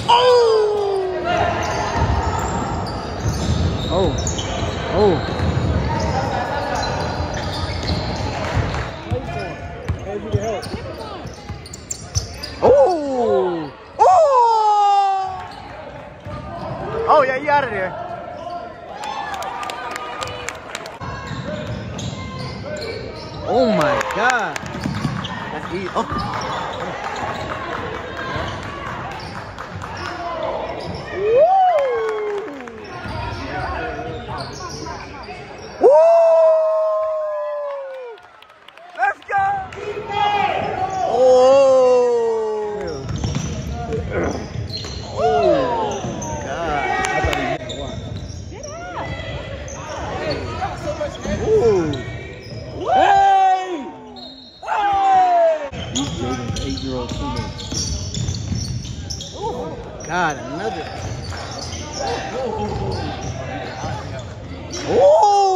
Oh! Oh. Oh. Oh! Oh! Oh, yeah, you out of there. Oh my God. That's easy. Oh. Woo! Let's go! Oh! Oh, God. Get up! Ooh. Hey! Hey! Jaden's 8-year-old teammate. God, another. Oh!